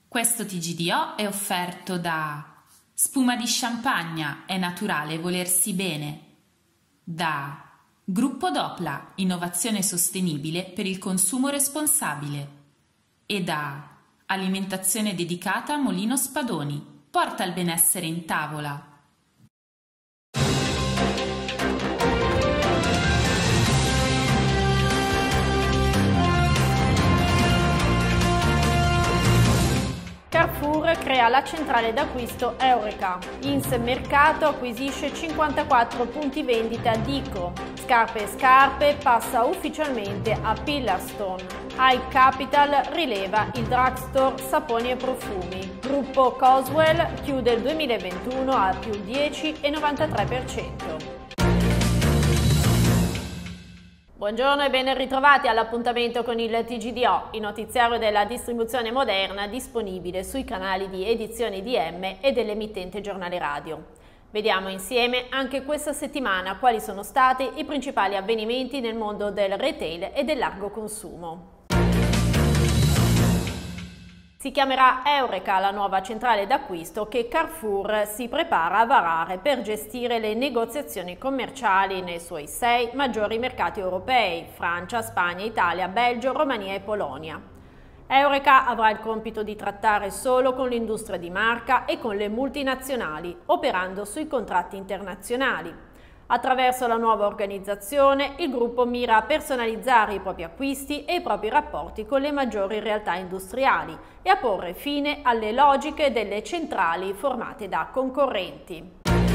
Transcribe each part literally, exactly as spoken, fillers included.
Questo T G D O è offerto da Spuma di Champagna, è naturale volersi bene, da Gruppo Dopla, innovazione sostenibile per il consumo responsabile, e da Alimentazione dedicata Molino Spadoni, porta il benessere in tavola. Carrefour crea la centrale d'acquisto Eureka. Ins Mercato acquisisce cinquantaquattro punti vendita Dico. Scarpe e Scarpe passa ufficialmente a Pillarstone. iCapital rileva il drugstore Saponi e Profumi. Gruppo Coswell chiude il duemilaventuno a più dieci virgola novantatré per cento. Buongiorno e ben ritrovati all'appuntamento con il T G D O, il notiziario della distribuzione moderna disponibile sui canali di Edizioni D M e dell'emittente Giornale Radio. Vediamo insieme anche questa settimana quali sono stati i principali avvenimenti nel mondo del retail e del largo consumo. Si chiamerà Eureka la nuova centrale d'acquisto che Carrefour si prepara a varare per gestire le negoziazioni commerciali nei suoi sei maggiori mercati europei: Francia, Spagna, Italia, Belgio, Romania e Polonia. Eureka avrà il compito di trattare solo con l'industria di marca e con le multinazionali, operando sui contratti internazionali. Attraverso la nuova organizzazione, il gruppo mira a personalizzare i propri acquisti e i propri rapporti con le maggiori realtà industriali e a porre fine alle logiche delle centrali formate da concorrenti.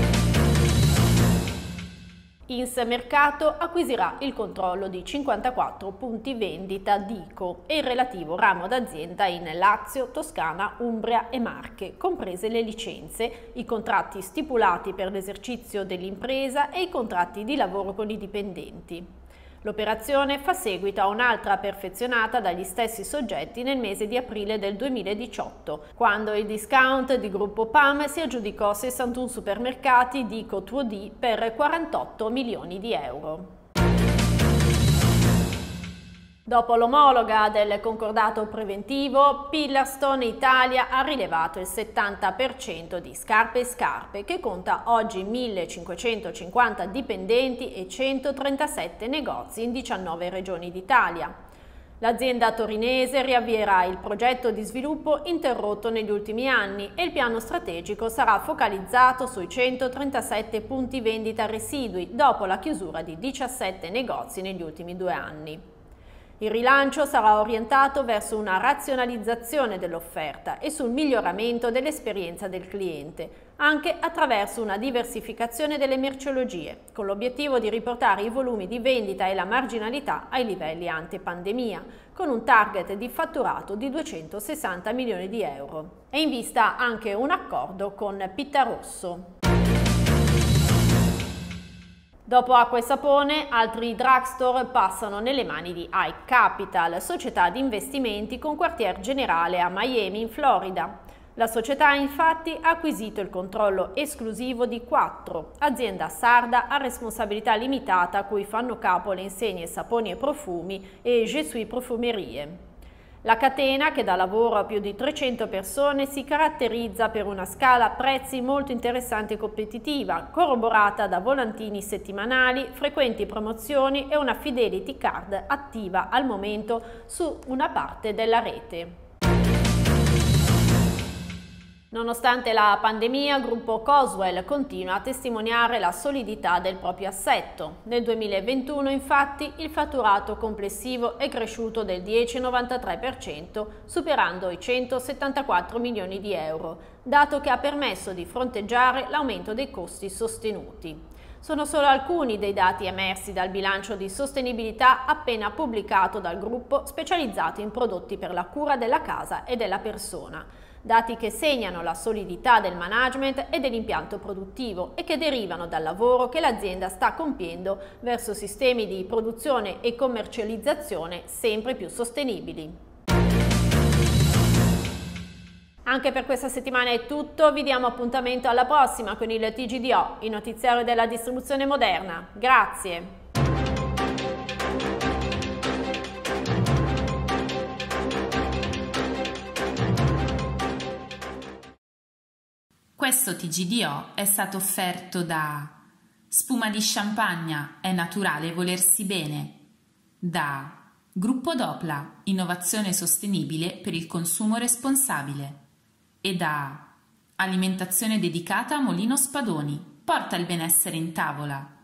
Ins Mercato acquisirà il controllo di cinquantaquattro punti vendita Dico e il relativo ramo d'azienda in Lazio, Toscana, Umbria e Marche, comprese le licenze, i contratti stipulati per l'esercizio dell'impresa e i contratti di lavoro con i dipendenti. L'operazione fa seguito a un'altra perfezionata dagli stessi soggetti nel mese di aprile del duemiladiciotto, quando il discount di Gruppo P A M si aggiudicò sessantuno supermercati Dico due D per quarantotto milioni di euro. Dopo l'omologa del concordato preventivo, Pillarstone Italia ha rilevato il settanta per cento di Scarpe e Scarpe, che conta oggi millecinquecentocinquanta dipendenti e centotrentasette negozi in diciannove regioni d'Italia. L'azienda torinese riavvierà il progetto di sviluppo interrotto negli ultimi anni e il piano strategico sarà focalizzato sui centotrentasette punti vendita residui dopo la chiusura di diciassette negozi negli ultimi due anni. Il rilancio sarà orientato verso una razionalizzazione dell'offerta e sul miglioramento dell'esperienza del cliente, anche attraverso una diversificazione delle merceologie, con l'obiettivo di riportare i volumi di vendita e la marginalità ai livelli ante pandemia, con un target di fatturato di duecentosessanta milioni di euro. È in vista anche un accordo con Pittarosso. Dopo Acqua e Sapone, altri drugstore passano nelle mani di iCapital, società di investimenti con quartier generale a Miami, in Florida. La società ha infatti acquisito il controllo esclusivo di Quattro, azienda sarda a responsabilità limitata a cui fanno capo le insegne Saponi e Profumi e Je suis Profumerie. La catena, che dà lavoro a più di trecento persone, si caratterizza per una scala prezzi molto interessante e competitiva, corroborata da volantini settimanali, frequenti promozioni e una fidelity card attiva al momento su una parte della rete. Nonostante la pandemia, Gruppo Coswell continua a testimoniare la solidità del proprio assetto. Nel duemilaventuno, infatti, il fatturato complessivo è cresciuto del dieci virgola novantatré per cento, superando i centosettantaquattro milioni di euro, dato che ha permesso di fronteggiare l'aumento dei costi sostenuti. Sono solo alcuni dei dati emersi dal bilancio di sostenibilità appena pubblicato dal gruppo specializzato in prodotti per la cura della casa e della persona. Dati che segnano la solidità del management e dell'impianto produttivo e che derivano dal lavoro che l'azienda sta compiendo verso sistemi di produzione e commercializzazione sempre più sostenibili. Anche per questa settimana è tutto, vi diamo appuntamento alla prossima con il T G D O, il notiziario della distribuzione moderna. Grazie! Questo T G D O è stato offerto da Spuma di Champagna, è naturale volersi bene, da Gruppo Dopla, innovazione sostenibile per il consumo responsabile, e da Alimentazione dedicata a Molino Spadoni, porta il benessere in tavola.